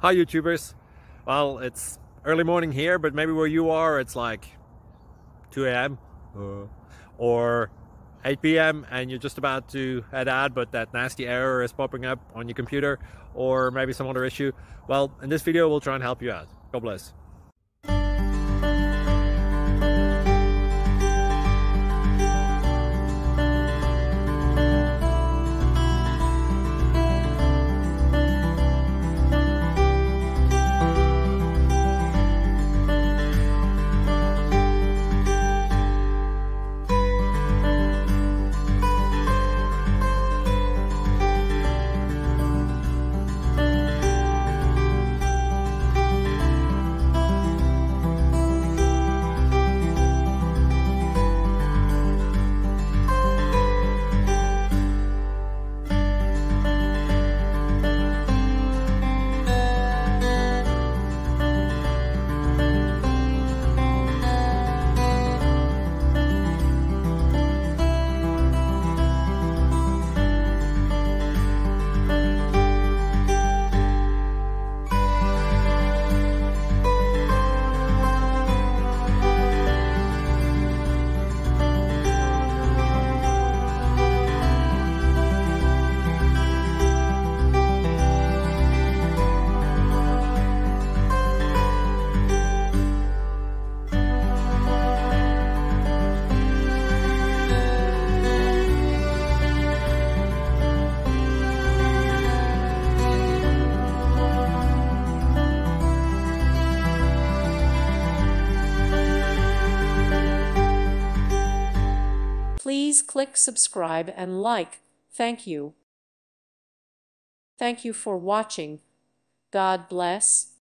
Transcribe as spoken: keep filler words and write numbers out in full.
Hi YouTubers. Well, it's early morning here, but maybe where you are it's like two A M Uh, or eight P M and you're just about to head out, but that nasty error is popping up on your computer, or maybe some other issue. Well, in this video we'll try and help you out. God bless. Please click subscribe and like. Thank you. Thank you for watching. God bless.